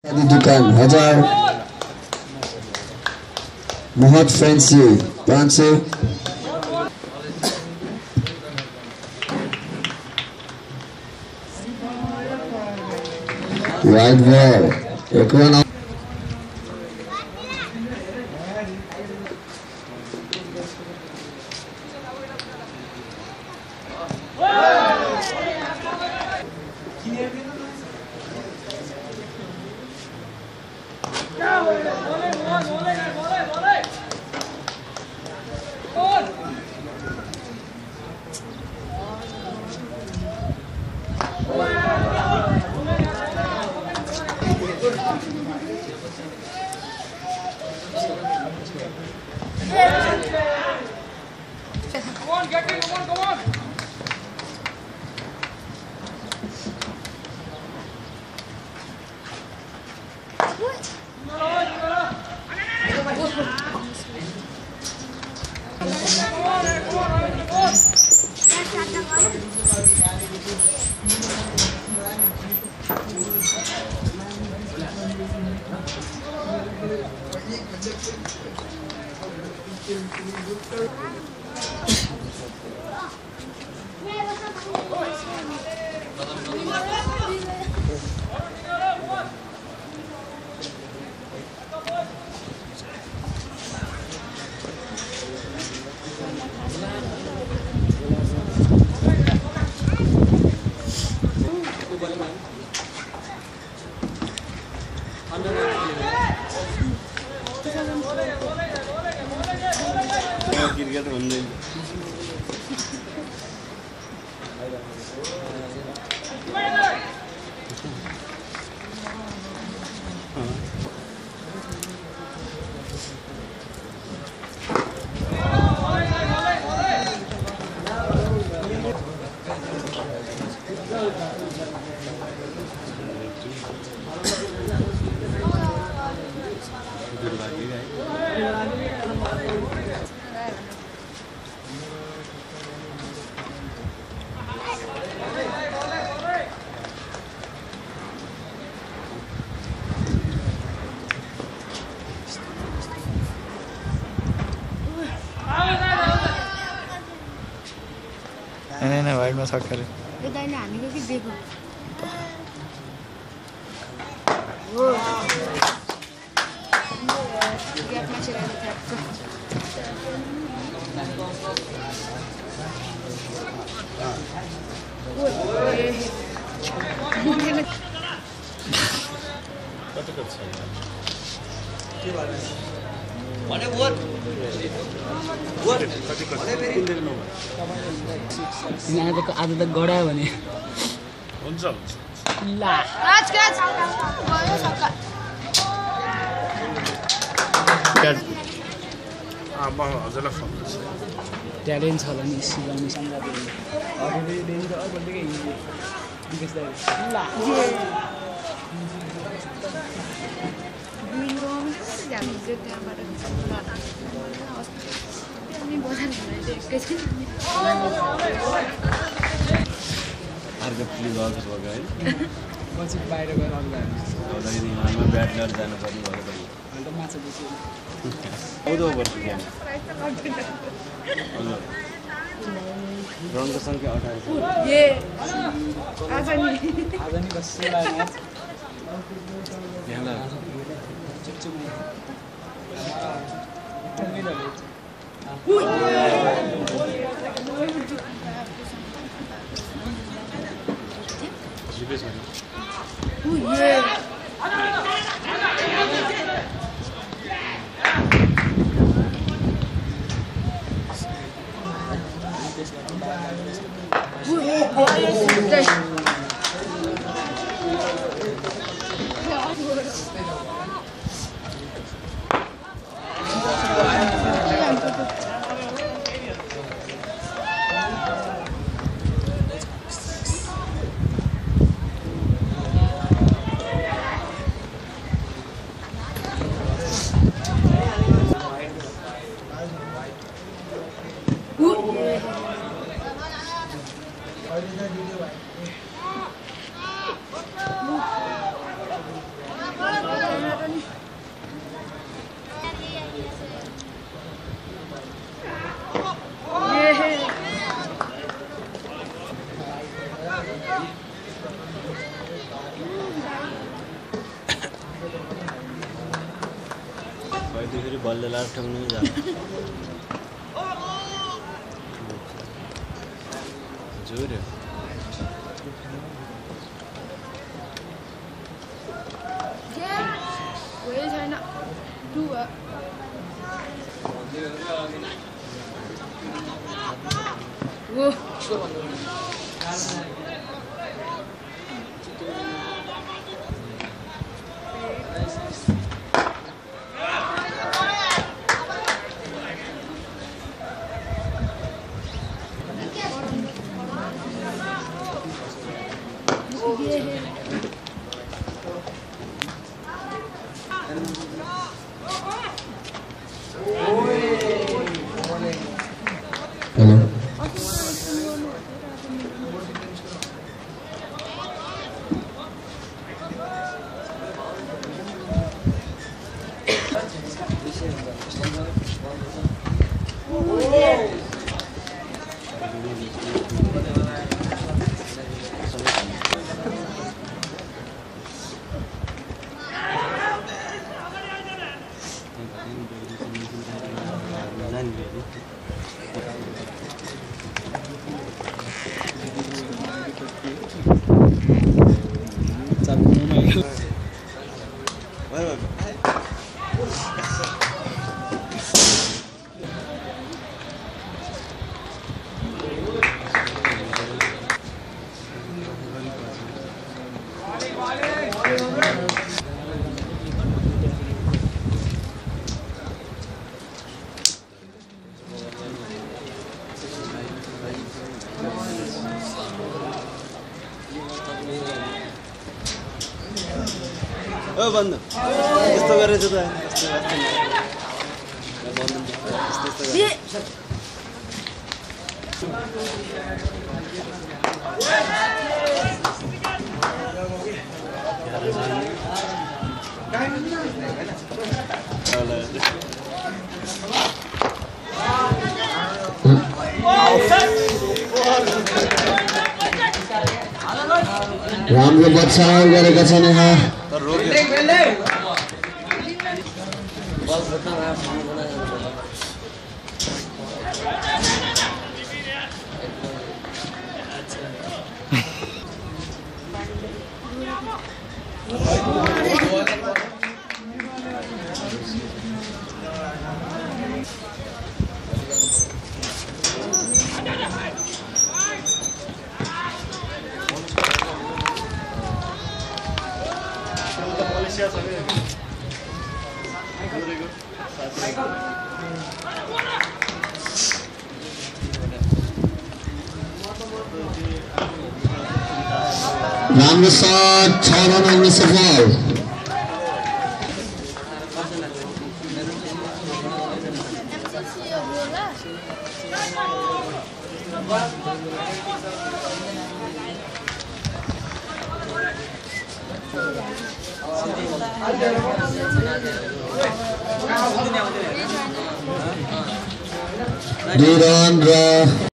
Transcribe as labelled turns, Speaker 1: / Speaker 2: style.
Speaker 1: दुकान 1000 महत fancy 500 wide ball एक रन
Speaker 2: क्रिकेट भन्दै
Speaker 3: नहीं वाइड में शॉट करे
Speaker 4: ये दाइने हामीको कि देखो ग्यापमा चलेको
Speaker 5: आज त गडायो भने
Speaker 2: हुन्छ
Speaker 4: ला आज क्याच गयो सक्का
Speaker 2: हजुरलाई फोन गर्छु
Speaker 5: ट्यालेन्ट छ होला नि सिलाउने सङ्गाले अरूले देन्छ अरूले विकास दाइ ला
Speaker 2: अर्को प्लिज अल्छ भएको है
Speaker 5: पछि बाहिर गएर
Speaker 2: आउँदाखेरि हामी ब्याट लिएर जानुपर्ने भएको पनि
Speaker 5: अन्त माछा बेच्यो
Speaker 2: 14 वर्ष ज्ञान हजुर रनको सङ्ख्या 18
Speaker 4: आज नि
Speaker 5: बस म्याच
Speaker 2: यहाँलाई
Speaker 4: Original video
Speaker 2: फेरि बलले लाएर ठ्याउनु जान्छ जोर्यो
Speaker 4: Wait, छैन 2 भयो वो
Speaker 1: हेलो
Speaker 2: ओ बन्द यस्तो गरेछ त यस्तो
Speaker 1: राम्रो बचाउ गरेका छन् यहाँ राम्रो शट 6 रन आउन सफल दुई रन र